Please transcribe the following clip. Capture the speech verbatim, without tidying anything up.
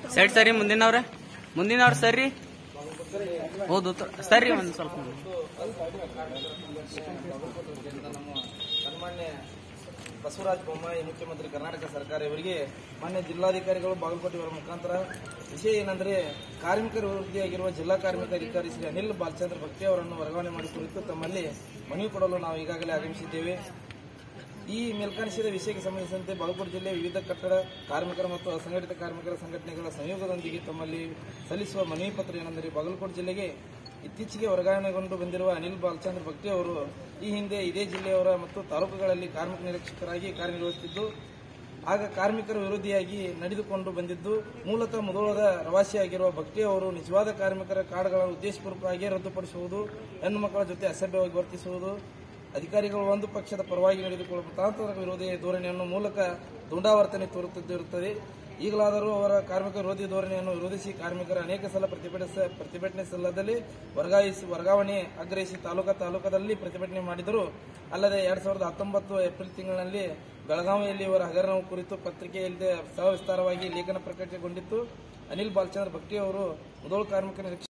Side ಸರಿ ಮುಂದಿನವ್ರೆ ಮುಂದಿನವ್ರು ಸರಿ ಹೌದು ಸರಿ ಒಂದು ಸ್ವಲ್ಪ ಸನ್ಮಾನ್ಯ ಬಸವರಾಜ ಬೊಮ್ಮಾಯಿ ಮುಖ್ಯಮಂತ್ರಿ ಕರ್ನಾಟಕ ಸರ್ಕಾರ ಇವರಿಗೆ ಮಾನ್ಯ ಜಿಲ್ಲಾಧಿಕಾರಿಗಳು ಬಾಗಲಕೋಟೆ ಇವರ ಮುಖಾಂತರ ವಿಷಯ ಏನಂದ್ರೆ ಕಾರ್ಮಿಕರ ವಿರೋಧಿಯಾಗಿರುವ ಜಿಲ್ಲಾ ಕಾರ್ಮಿಕ ಅಧಿಕಾರಿ ಶ್ರೀ ಅನಿಲ್ ಬಾಲಚಂದ್ರ ಭಕ್ತಿ ಅವರನ್ನು ವರ್ಗಾವಣೆ ಮಾಡಿ ಕುರಿತು ತಮ್ಮಲ್ಲಿ ಮನವಿ ಕೊಡಲು ನಾವು ಈಗಾಗಲೇ ಆಗಮಿಸಿದ್ದೇವೆ. ಈ ಮೇಲ್ಕಾಣಿಸಿದ ವಿಷಯಕ್ಕೆ ಸಂಬಂಧಿಸಿದಂತೆ ಬಾಗಲಕೋಟೆ ಜಿಲ್ಲೆಯ ವಿವಿಧ ಕಟ್ಟಡ ಕಾರ್ಮಿಕರ ಮತ್ತು ಅಸಂಘಟಿತ ಕಾರ್ಮಿಕರ ಸಂಘಟನೆಗಳ ಸಂಯೋಗದೊಂದಿಗೆ ತಮ್ಮಲ್ಲಿ ಸಲ್ಲಿಸುವ ಮನವಿ ಪತ್ರ ಏನೆಂದರೆ, ಬಾಗಲಕೋಟೆ ಜಿಲ್ಲೆಗೆ ಇತ್ತೀಚೆಗೆ ವರ್ಗಾವಣೆಗೊಂಡು ಬಂದಿರುವ ಅನಿಲ್ ಬಾಲಚಂದ್ರ ಭಕ್ತಿ ಅವರು ಈ ಹಿಂದೆ ಇದೇ ಜಿಲ್ಲೆಯವರ ಮತ್ತು ತಾಲೂಕುಗಳಲ್ಲಿ ಕಾರ್ಮಿಕ ನಿರೀಕ್ಷಕರಾಗಿ ಕಾರ್ಯನಿರ್ವಹಿಸುತ್ತಿದ್ದು, ಆಗ ಕಾರ್ಮಿಕರ ವಿರೋಧಿಯಾಗಿ ನಡೆದುಕೊಂಡು ಬಂದಿದ್ದು, ಮೂಲತಃ ಮುಧೋಳದ ಪ್ರವಾಸಿಯಾಗಿರುವ ಭಕ್ತಿ ಅವರು ನಿಜವಾದ ಕಾರ್ಮಿಕರ ಕಾರ್ಡ್ಗಳನ್ನು ಉದ್ದೇಶಪೂರ್ವಕವಾಗಿ ರದ್ದುಪಡಿಸುವುದು, ಹೆಣ್ಣು ಮಕ್ಕಳ ಜೊತೆ ಅಸಭ್ಯವಾಗಿ ವರ್ತಿಸುವುದು, ಅಧಿಕಾರಿಗಳು ಒಂದು ಪಕ್ಷದ ಪರವಾಗಿ ನಡೆದುಕೊಳ್ಳುವ ಮತಾಂತರ ವಿರೋಧಿ ಧೋರಣೆಯನ್ನು ಮೂಲಕ ದುಂಡಾವರ್ತನೆ ತೋರುತ್ತಿರುತ್ತದೆ. ಈಗಲಾದರೂ ಅವರ ಕಾರ್ಮಿಕ ವಿರೋಧಿ ಧೋರಣೆಯನ್ನು ವಿರೋಧಿಸಿ ಕಾರ್ಮಿಕರ ಅನೇಕ ಸಲ ಪ್ರತಿಭಟಿಸ ಪ್ರತಿಭಟನೆ ಸಲ್ಲದಲ್ಲಿ ವರ್ಗಾಯಿಸಿ ವರ್ಗಾವಣೆ ಆಗ್ರಹಿಸಿ ತಾಲೂಕಾ ತಾಲೂಕದಲ್ಲಿ ಪ್ರತಿಭಟನೆ ಮಾಡಿದರು. ಅಲ್ಲದೆ ಎರಡ್ ಸಾವಿರದ ಹತ್ತೊಂಬತ್ತು ಏಪ್ರಿಲ್ ತಿಂಗಳಿನಲ್ಲಿ ಬೆಳಗಾವಿಯಲ್ಲಿ ಇವರ ಹಗರಣ ಕುರಿತು ಪತ್ರಿಕೆಯಲ್ಲಿ ಸವಿಸ್ತಾರವಾಗಿ ಲೇಖನ ಪ್ರಕಟಗೊಂಡಿತ್ತು. ಅನಿಲ್ ಬಾಲಚಂದ್ರ ಭಕ್ತಿ ಅವರು ಮುಧೋಳ ಕಾರ್ಮಿಕ